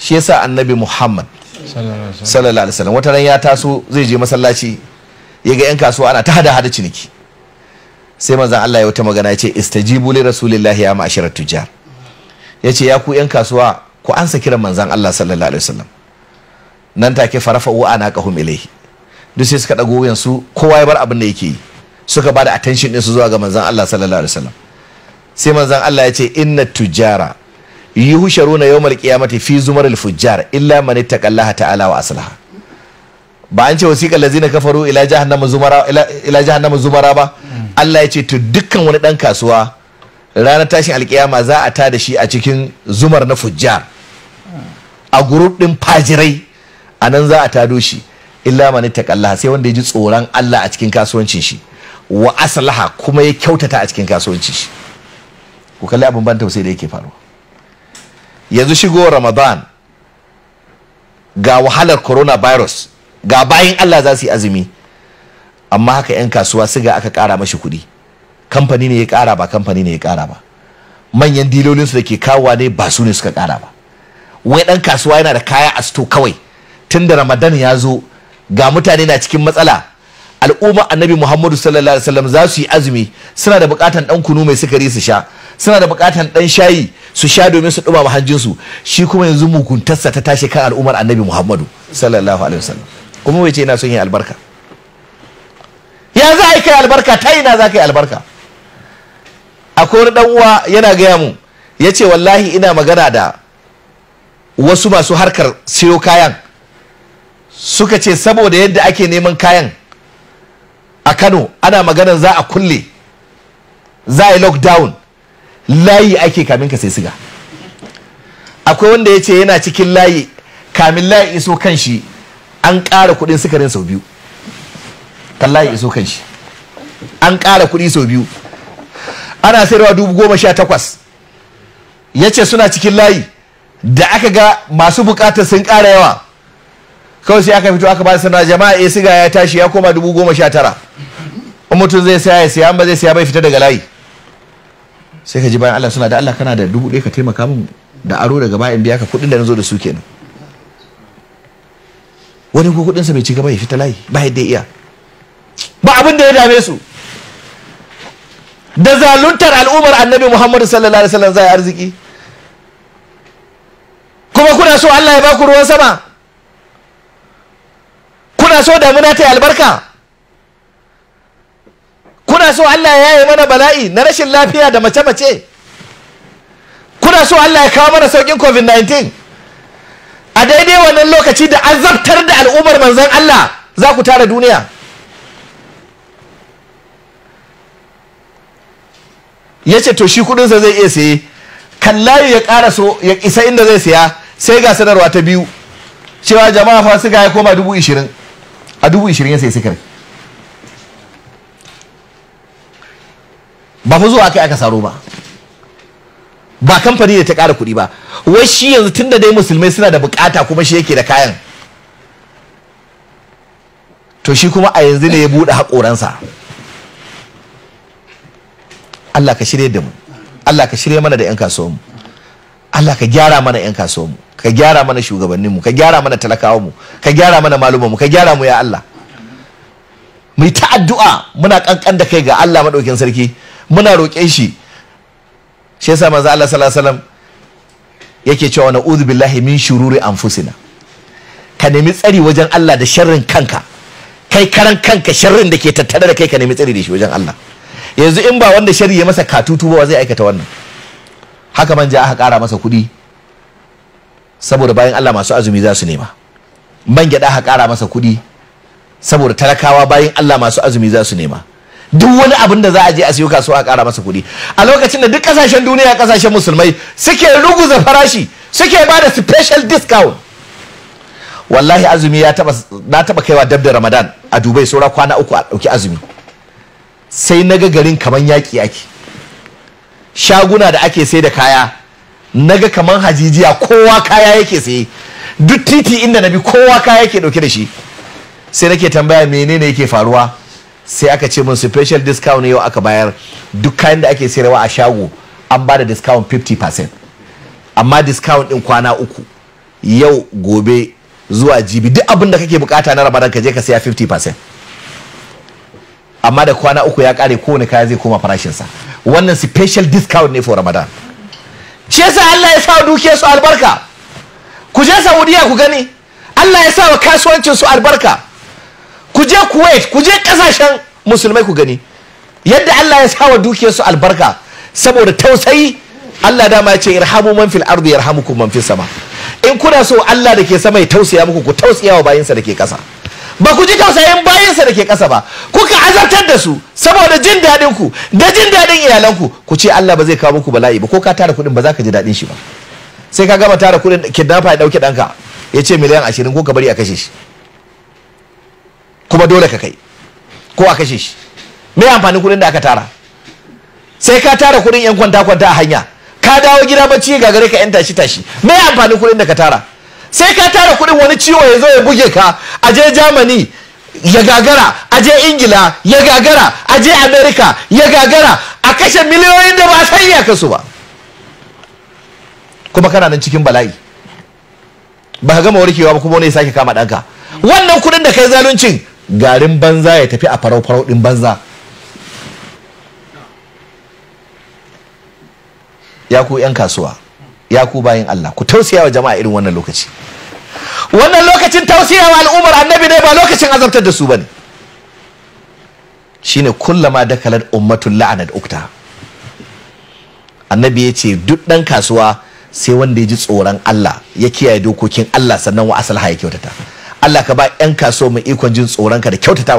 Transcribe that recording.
shi yasa annabi Muhammad sallallahu alaihi wasallam wata ran ya taso zai je masallaci ya ga 'yan kasuwa ana ta hada ciniki, sai manzon Allah ya wata magana ya ce istajibu li rasulillahi ya ma'asharat tujjar, ya ce ya ku 'yan kasuwa ku ansa kiran manzon Allah sallallahu alaihi wasallam. Nan take farafa'u anaqahum ilayhi, duk sai suka dago yansu kowa ya bar abin da yake yi, suka bada attention din su zuwa ga manzon Allah sallallahu alaihi wasallam. Sai manzon Allah ya ce inna tujjara yuhsharuna yawmal qiyamati fi zumaril fujjar illa man ittaqallaha ta'ala wa aslaha. Ba an ce wasiqal ladzina kafaru ila jahannama zumara ba. Allah ya ce to dukkan wani dan kasuwa ranar tashin alkiyama za a tada shi a cikin zumar na fujjar, a group din fajirai, anan za a tado shi illa man ittaqallaha, sai wanda ya ji tsoron Allah a cikin kasuwancin shi wa aslaha kuma ya kyautata a cikin kasuwancin shi. Ku kalli abin ban tausayi da yake faruwa yanzu. Shigo Ramadan ga wahalar coronavirus, ga bayin Allah za su yi azumi, amma haka 'yan kasuwa siga aka kara mashi kuɗi. Kamfani ne ya kara ba kamfani ne ya kara ba, manyan dilolinsu da ke kawowa ne ba su ne suka kara ba. Wai ɗan kasuwa yana da kaya a sto kawai tun da Ramadan ya zo, ga mutane na cikin matsala. Al'umma annabi Muhammadu sallallahu alaihi wasallam za su yi azumi, suna da bukatan ɗan kunu mai sukari su sha, suna da bukatan ɗan shayi su sha domin su ɗumama hanjinsu. Shi kuma yanzu muguntarsa ta tashi kan al'ummar annabi Muhammadu sallallahu alaihi wasallam, kuma wai ce yana son yin albarka. Ya za a yi kai albarka? Ta ina za ka yi albarka? Akwai wani ɗan uwa yana gaya mu, ya ce wallahi ina magana da wasu masu harkar siyo kayan, suka ce saboda yadda ake neman kayan a Kano, ana maganar za a kulle, za a yi lockdown, layi ake kamin ka sai siga. Akwai wanda ya ce yana cikin layi, kamin layi iso kan shi an ƙara kuɗin sukarin sau biyu. Kan layi iso kan shi an ƙara kuɗi sau biyu, ana sayarwa 18,000. Ya ce suna cikin layi, da aka ga masu bukatar sun ƙara yawa, kawai sai aka fito aka ba sana jama'a siga ya tashi ya koma 19,000. In mutum zai saya ya siya, ba zai siya bai fita daga layi. Sai ka ji bayan Allah suna da Allah kana da 1,000 ka taimaka min da aro daga bayan biya ka kuɗin da na zo da su kenan. Wani ko kuɗinsa bai ci gaba ya fita layi ba yadda iya, ba abin da ya dame su da zaluntar al'ummar annabi Muhammadu sallallahu alaihi wasallam zai arziki. Kuma kuna so Allah ya baku ruwan sama, kuna so damuna ta yi albarka, kuna so Allah ya yaye mana bala'i na rashin lafiya da mace-mace, kuna so Allah ya kawo mana saukin COVID-19, a daidai wannan lokaci da azabtar da al'ummar manzon Allah za ku tara duniya. Ya ce to shi kudinsa zai iya saye, kan layi ya ƙara so ya isa inda zai saya, sai ga sanarwa ta biyu cewa jama'a fa suka ya koma 20,000. A 20,000 ya sai sikari. Ba fa zuwa kai aka saro ba, ba kamfani ne ta ƙara kuɗi ba. Wai shi yanzu tun da dai musulmai suna da bukata kuma shi yake da kayan, to shi kuma a yanzu ne ya buɗe haƙoransa. Allah ka shirye da mu, Allah ka shirye mana da 'yan kasuwanmu, Allah ka gyara mana 'yan kasuwanmu, ka gyara mana shugabanninmu, ka gyara mana talakawanmu, ka gyara mana malumanmu, ka gyara mu ya Allah. Mu yi ta addu'a muna kankan da kai ga Allah madaukin sarki, muna roƙe shi. Shi yasa manzo Allah sallallahu alaihi wasallam yake cewa na'udhu billahi min shururi anfusina. Ka nemi tsari wajen Allah da sharrin kanka, kai karan kanka sharrin da ke tattare da kai ka nemi tsari da shi wajen Allah. Yanzu in ba wanda shari ya masa katutu ba zai aikata wannan. Haka manja aka ƙara masa kuɗi saboda bayan Allah masu azumi za su nema. Man gyaɗa aka ƙara masa kuɗi saboda talakawa bayan Allah masu azumi za su nema. Duk wani abin da za a je a siyo kasuwa a ƙara masa kuɗi, a lokacin da duk ƙasashen duniya, ƙasashen musulmai suke ruguza farashi, suke ba da special discount. Wallahi azumi na taɓa kaiwa dab da Ramadan a Dubai, saura kwana 3 a ɗauki azumi. Sai naga garin kaman yaƙi ake, shaguna da ake sai da kaya naga kaman hajijiya, kowa kaya yake saye, duk titi inda na bi kowa kaya yake dauke da shi. Sai nake tambaya menene yake faruwa, sai aka ce mun special discount yau aka bayar, duk kayan da ake sayarwa a shago an ba da discount 50%, amma discount din kwana 3 yau gobe zuwa jibi duk abin da kake bukata na Ramadan ka je ka saya 50%, amma da kwana uku ya kare kowane kaya zai koma farashinsa. Wannan special discount ne for Ramadan. Shi yasa Allah ya sa dukiyar su albarka. Ku je Saudiya ku gani, Allah ya sa wa kasuwancin su albarka. Ku je Kuwait, ku je kasashen musulmai ku gani yadda Allah ya sa wa dukiyar su albarka saboda tausayi. Allah dama ya ce irhamu man fil ardi yarhamukum man fis sama. In kuna so Allah da ke sama ya tausaya muku, ku tausaya wa bayinsa da ke kasa. Ba ku ji tausayin bayinsa da ke kasa ba, kuka azabtar da su saboda jin daɗin ku da jin daɗin iyalanku. Ku ce Allah ba zai kawo muku bala'i ba, ko ka tara kuɗin ba za ka ji daɗin shi ba. Sai ka gama tara kuɗin kidnapper ya ɗauki ɗanka ya ce miliyan 20 ko ka bari a kashe shi, kuma dole ka kai ko a kashe shi. Me amfanin kuɗin da aka tara? Sai ka tara kuɗin yan kwanta a hanya, ka dawo gida bacci ga gare ka yan tashi. Me amfanin kuɗin da ka tara? Sai ka tara kuɗin wani ciwo ya zo ya buge ka, a je Germany ya gagara, a je Ingila ya gagara, a je America ya gagara, a kashe miliyoyin da ba san iya kasu ba, kuma kana nan cikin bala'i ba ka gama warkewa ba, kuma wani ya sake kama ɗanka. Wannan kuɗin da kai zaluncin garin banza ya tafi a farau ɗin banza. Ya ku 'yan kasuwa, ya ku bayin Allah, ku tausaya wa jama'a irin wannan lokaci. Wannan lokacin tausaya wa al'ummar annabi ne, ba lokacin azabtar da su bane. Shine kullama dakalat ummatul la'anat ukta. Annabi ya ce duk ɗan kasuwa sai wanda ya ji tsoron Allah, ya kiyaye dokokin Allah, sannan wa aslaha ya kyautata. Allah ka ba 'yan kasuwa mu ikon jin tsoronka da kyautata